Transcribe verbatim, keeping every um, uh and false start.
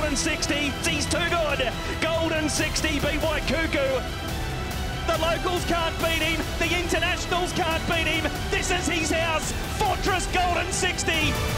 Golden sixty. He's too good. Golden sixty beat White Cuckoo. The locals can't beat him. The internationals can't beat him. This is his house. Fortress Golden sixty.